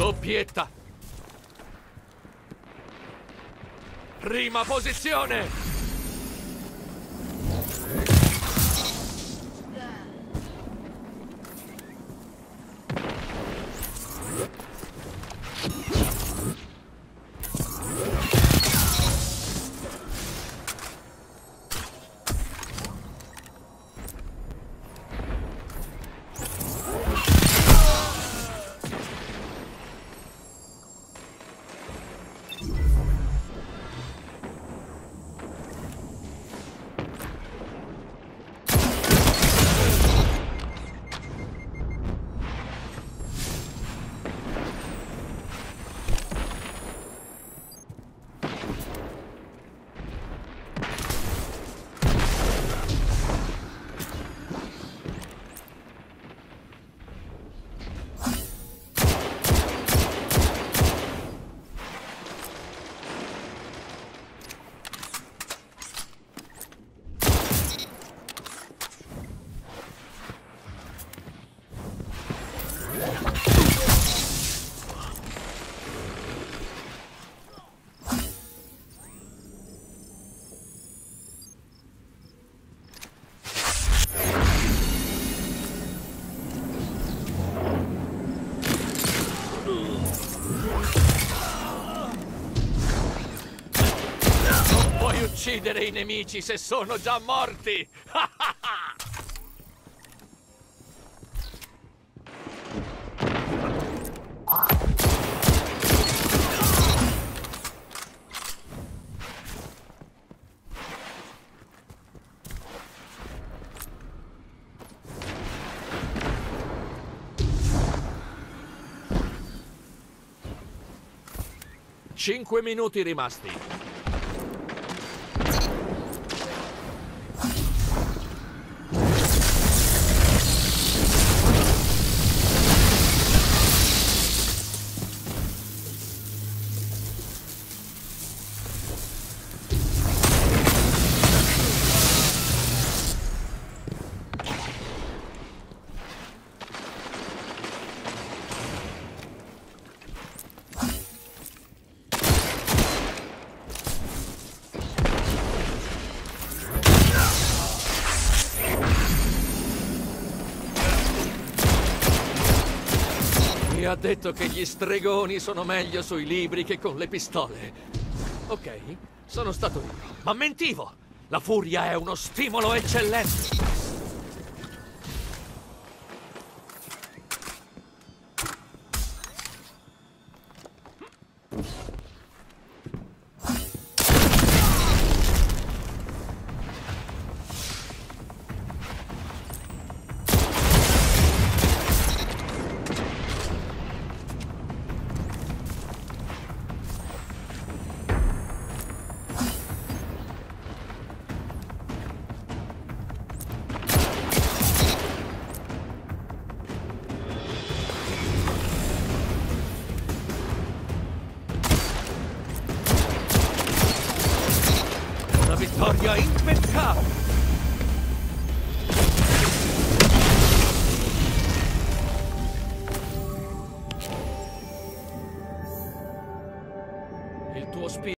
Doppietta. Prima posizione. Uccidere i nemici se sono già morti! 5 minuti rimasti. Mi ha detto che gli stregoni sono meglio sui libri che con le pistole. Ok, sono stato io, ma mentivo! La furia è uno stimolo eccellente! Vittoria impeccabile! Il tuo spirito